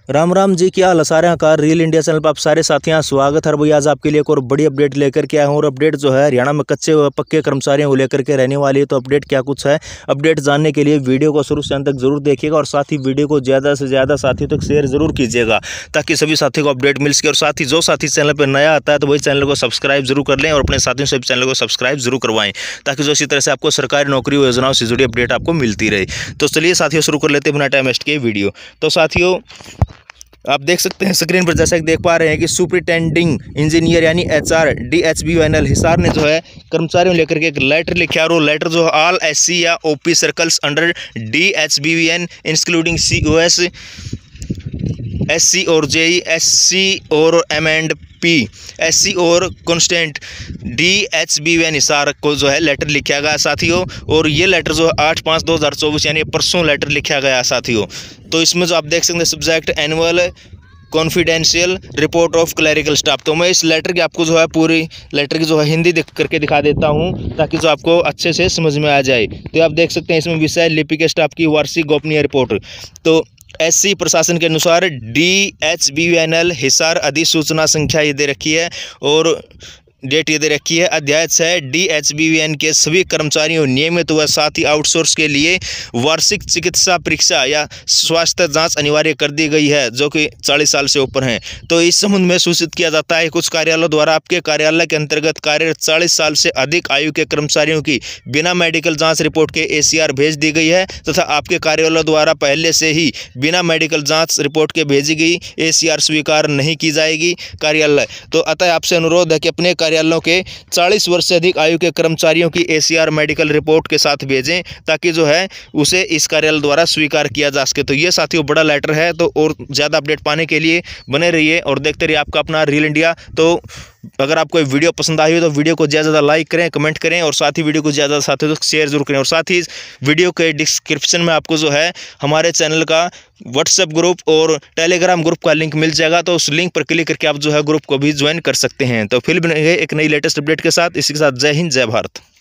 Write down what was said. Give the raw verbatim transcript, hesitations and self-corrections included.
राम राम जी, क्या हाल है सारे कार रियल इंडिया चैनल पर आप सारे साथियों स्वागत है भैया। आज आपके लिए एक और बड़ी अपडेट लेकर के आया हूँ और अपडेट जो है हरियाणा में कच्चे व पक्के कर्मचारियों को लेकर के रहने वाली है। तो अपडेट क्या कुछ है, अपडेट जानने के लिए वीडियो को शुरू से अंत तक जरूर देखिएगा और साथ ही वीडियो को ज़्यादा से ज़्यादा साथियों तक शेयर जरूर कीजिएगा ताकि सभी साथियों को अपडेट मिल सके। और साथ ही जो साथी चैनल पर नया आता है तो वही चैनल को सब्सक्राइब जरूर कर लें और अपने साथियों से चैनल को सब्सक्राइब जरूर करवाएं ताकि जो इसी तरह से आपको सरकारी नौकरी योजनाओं से जुड़ी अपडेट आपको मिलती रहे। तो चलिए साथियों शुरू कर लेते हैं बिना टाइम वेस्ट के वीडियो। तो साथियों आप देख सकते हैं स्क्रीन पर, जैसा कि देख पा रहे हैं कि सुपरिटेंडिंग इंजीनियर यानी एचआर डीएचबीवीएनएल हिसार ने जो है कर्मचारियों लेकर के एक लेटर लिखा और वो लेटर जो ऑल एससी या OP circles under DHBVN including COs, SC और जेई, एससी और एम एंड पी, एससी और कॉन्स्टेंट डीएचबीवीएन हिसार को जो है लेटर लिखा गया साथियों। और ये लेटर जो है आठ पाँच दो हज़ार चौबीस यानी परसों लेटर लिखा गया साथियों। तो इसमें जो आप देख सकते हैं subject annual confidential report of clerical staff. तो मैं इस लेटर की आपको जो है पूरी लेटर की जो है हिंदी दिख करके दिखा देता हूं ताकि जो आपको अच्छे से समझ में आ जाए। तो आप देख सकते हैं इसमें विषय लिपिक स्टाफ की वार्षिक गोपनीय रिपोर्ट। तो एससी प्रशासन के अनुसार डीएचबीवीएनएल हिसार अधिसूचना संख्या ये दे रखी है और डेट ये दे रखी है। अध्याय छः डीएचबीवीएन के सभी कर्मचारियों नियमित व साथ ही आउटसोर्स के लिए वार्षिक चिकित्सा परीक्षा या स्वास्थ्य जांच अनिवार्य कर दी गई है जो कि चालीस साल से ऊपर हैं। तो इस संबंध में सूचित किया जाता है कुछ कार्यालयों द्वारा आपके कार्यालय के अंतर्गत कार्यरत चालीस साल से अधिक आयु के कर्मचारियों की बिना मेडिकल जाँच रिपोर्ट के एसीआर भेज दी गई है तथा आपके कार्यालय द्वारा पहले से ही बिना मेडिकल जाँच रिपोर्ट के भेजी गई एसीआर स्वीकार नहीं की जाएगी कार्यालय। तो अतः आपसे अनुरोध है कि अपने कार्यालयों के चालीस वर्ष से अधिक आयु के कर्मचारियों की एसीआर मेडिकल रिपोर्ट के साथ भेजें ताकि जो है उसे इस कार्यालय द्वारा स्वीकार किया जा सके। तो ये साथियों बड़ा लेटर है। तो और ज़्यादा अपडेट पाने के लिए बने रहिए और देखते रहिए आपका अपना रियल इंडिया। तो अगर आपको वीडियो पसंद आई हो तो वीडियो को ज़्यादा ज़्यादा लाइक करें, कमेंट करें और साथ ही वीडियो को ज़्यादा साथियों तक शेयर जरूर करें। और साथ ही वीडियो के डिस्क्रिप्शन में आपको जो है हमारे चैनल का व्हाट्सएप ग्रुप और टेलीग्राम ग्रुप का लिंक मिल जाएगा। तो उस लिंक पर क्लिक करके आप जो है ग्रुप को भी ज्वाइन कर सकते हैं। तो फिर बनेंगे एक नई लेटेस्ट अपडेट के साथ। इसी के साथ जय हिंद, जय भारत।